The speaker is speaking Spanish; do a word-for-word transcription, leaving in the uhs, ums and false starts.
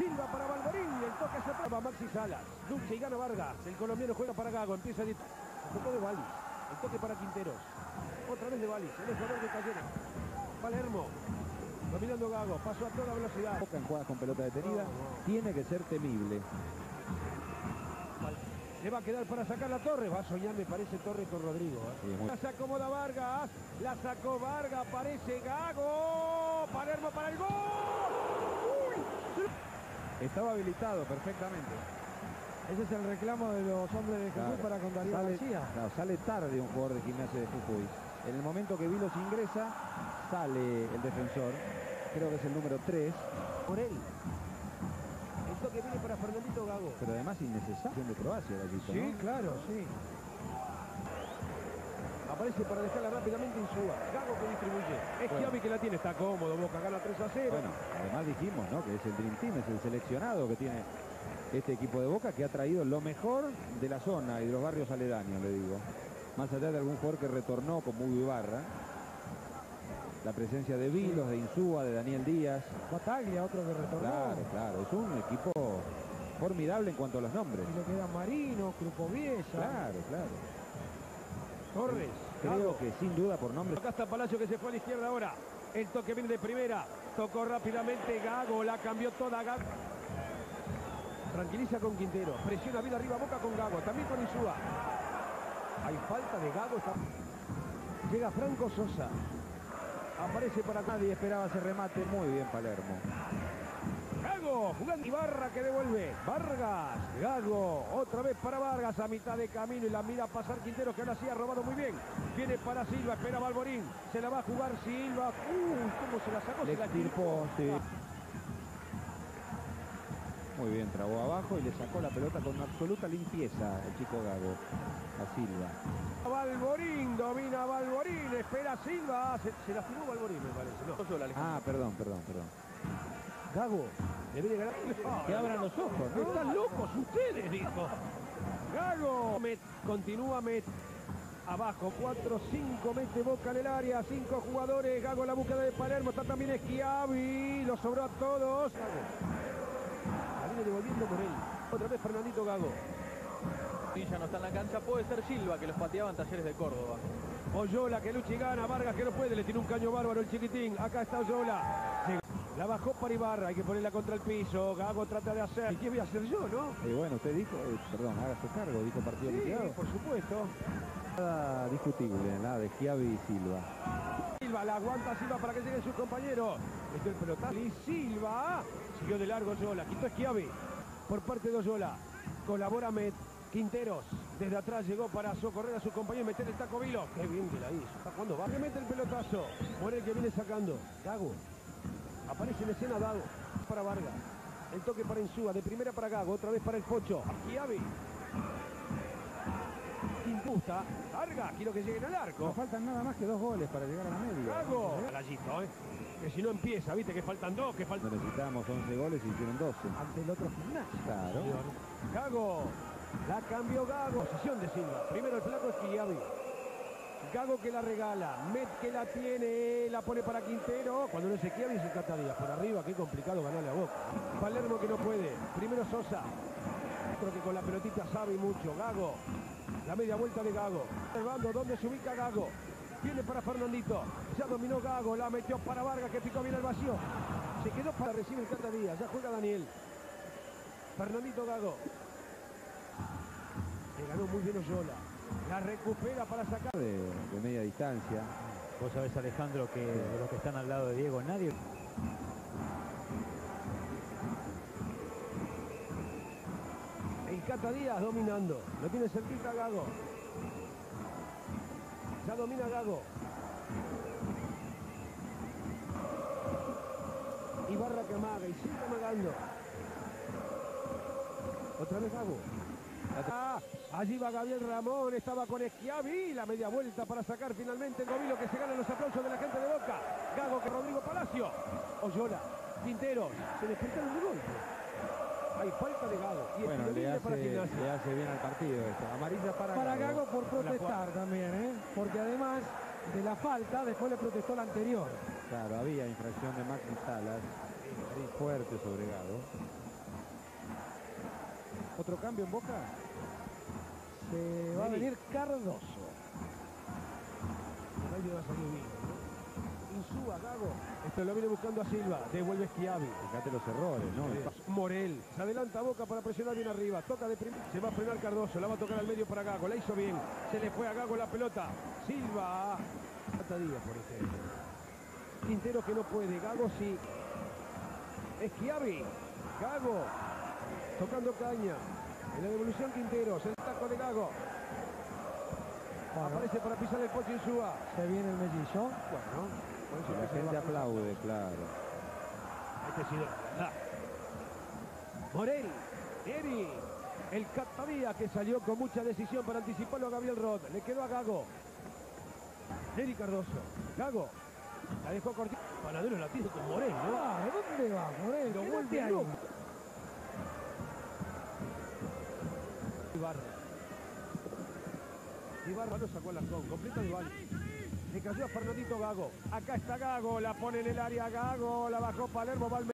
Silva para Balborín. El toque se atrapa Maxi Salas. Lucha y gana Vargas. El colombiano juega para Gago. Empieza el toque de Valis. El toque para Quinteros. Otra vez de Valis. El jugador de Cayena. Palermo. Dominando Gago. Pasó a toda velocidad. Boca en jugadas con pelota detenida. No, no. Tiene que ser temible. Le va a quedar para sacar la Torre. Va a soñar, me parece, Torre con Rodrigo. ¿eh? Sí, muy... La se acomoda Vargas. La sacó Vargas. Aparece Gago. Palermo para el gol. Uy. Estaba habilitado perfectamente. Ese es el reclamo de los hombres de Jujuy, claro, para con Darío sale, García. Claro, sale tarde un jugador de Gimnasia de Jujuy. En el momento que Vilos ingresa, sale el defensor. Creo que es el número tres. Por él. Esto que viene para Fernandito Gago. Pero además innecesario de Croacia, Gallito, Sí, ¿no? claro, sí. Aparece para dejarla rápidamente Insúa. Gago que distribuye. Es bueno. Chiavi que la tiene. Está cómodo. Boca gana tres a cero. Bueno, además dijimos, ¿no?, que es el Dream Team, es el seleccionado que tiene este equipo de Boca, que ha traído lo mejor de la zona y de los barrios aledaños, le digo. Más allá de algún jugador que retornó como Hugo Ibarra. La presencia de Vilos, de Insúa, de Daniel Díaz. Bataglia, otro que retornó. Claro, claro. Es un equipo formidable en cuanto a los nombres. Y le queda Marino, Crupoviesa. Claro, claro. Torres. Creo Gago. que sin duda por nombre. Acá está Palacio que se fue a la izquierda ahora. El toque viene de primera. Tocó rápidamente Gago. La cambió toda Gago. Tranquiliza con Quintero. Presiona bien arriba Boca con Gago. También con Insúa. Hay falta de Gago. Está... Llega Franco Sosa. Aparece para nadie esperaba ese remate. Muy bien Palermo. Gago, jugando Ibarra que devuelve. Vargas, Gago, otra vez para Vargas a mitad de camino y la mira a pasar Quintero, que ahora sí ha robado muy bien. Viene para Silva, espera Balborín. Se la va a jugar Silva. Uy, cómo se la sacó. Le se la estirpó, sí. Muy bien, trabó abajo y le sacó la pelota con absoluta limpieza el chico Gago a Silva. Balborín, domina Balborín, espera Silva. Se, se lastimó Balborín, me parece. No. Ah, perdón, perdón, perdón. Gago, debe de ganar. No, que abran los ojos, ¿no? Están locos ustedes, dijo. Gago. Met, continúa Met. Abajo, cuatro, cinco, mete Boca en el área, cinco jugadores. Gago en la búsqueda de Palermo, está también Schiavi. Lo sobró a todos. Gago. La viene devolviendo Morel. Otra vez Fernandito Gago. Ya no está en la cancha, puede ser Silva, que los pateaban Talleres de Córdoba. Oyola que lucha y gana, Vargas que no puede, le tiene un caño bárbaro el chiquitín. Acá está Oyola. La bajó para Ibarra, hay que ponerla contra el piso. Gago trata de hacer. ¿Y qué voy a hacer yo, no? Y bueno, usted dijo, eh, perdón, hágase cargo, dijo partido Sí, liquidado. por supuesto. Nada discutible, nada de Schiavi y Silva. Silva, la aguanta Silva para que lleguen sus compañeros. Metió el pelotazo y Silva siguió de largo Oyola, quitó Schiavi por parte de Oyola. Colabora Met. Quinteros, desde atrás llegó para socorrer a su compañero y meter el taco Vilo. Qué bien que la hizo. ¿Hasta cuándo va? Le mete el pelotazo. Morel que viene sacando. Gago. Aparece en escena Gago. Para Vargas. El toque para Insúa. De primera para Gago. Otra vez para el Pocho. Schiavi. Quintusta. Larga. Quiero que lleguen al arco. No faltan nada más que dos goles para llegar a la media. Gago. Gallito, ¿eh? Que si no empieza, viste que faltan dos, que faltan... Necesitábamos once goles y hicieron doce. Ante el otro Gimnasia. Claro. Gago. La cambió Gago. Posición de Silva. Primero el plato es Schiavi. Gago que la regala. Met que la tiene. La pone para Quintero. Cuando no es Schiavi es el Cata Díaz. Por arriba, qué complicado ganarle a Boca. Palermo que no puede. Primero Sosa. Creo que con la pelotita sabe mucho. Gago. La media vuelta de Gago. Observando dónde se ubica Gago. Viene para Fernandito. Ya dominó Gago. La metió para Vargas que picó bien el vacío. Se quedó para recibir el Cata Díaz. Ya juega Daniel. Fernandito Gago. Le ganó muy bien Oyola. La recupera para sacar. De, de media distancia. Vos sabés, Alejandro, que de los que están al lado de Diego, nadie... El Cata Díaz dominando. Lo tiene cerquita Gago. Ya domina Gago. Ibarra que amaga y sigue amagando. Otra vez Gago. Ah, allí va Gabriel Ramón, estaba con Schiavi, la media vuelta para sacar finalmente el Govilo, que se gana los aplausos de la gente de Boca. Gago con Rodrigo Palacio. Oyola, Quinteros, se despertaron de golpe. Hay falta de Gago. Y bueno, le hace, para Gimnasia. le hace bien al partido esto. Amarilla para, Para Gago. Gago por protestar también, ¿eh? Porque además de la falta, después le protestó la anterior. Claro, había infracción de Maxi Salas. Fuerte sobre Gago. ¿Otro cambio en Boca? Se va a Neri. venir Cardoso. El baile va a salir bien, ¿no? Insúa, Gago. Esto lo viene buscando a Silva. Devuelve Schiavi. Fíjate los errores, ¿no? El pa- Morel. Se adelanta Boca para presionar bien arriba. Toca de primera. Se va a frenar Cardoso. La va a tocar al medio para Gago. La hizo bien. Se le fue a Gago la pelota. Silva. Falta Díaz por ejemplo. Quintero que no puede. Gago sí. Schiavi. Gago. Tocando caña. En la devolución Quintero. Se el taco de Gago. Bueno, Aparece para pisar el Pocho Insúa. se viene el mellizo. Bueno. por eso La que se gente va. aplaude, claro. Este ha sido la verdad. Morel, Neri, el Catadía que salió con mucha decisión para anticiparlo a Gabriel Roth. Le quedó a Gago. Neri Cardoso. Gago. La dejó cortita. Panadero la tiene con Morel, ¿no? Ah, ¿dónde va, Morel? Lo Quédate vuelve ahí. loco. Ibarra. Ibarra lo sacó al arcón. Completa de Val. Le cayó a Fernandito Gago. Acá está Gago. La pone en el área Gago. La bajó Palermo. Va al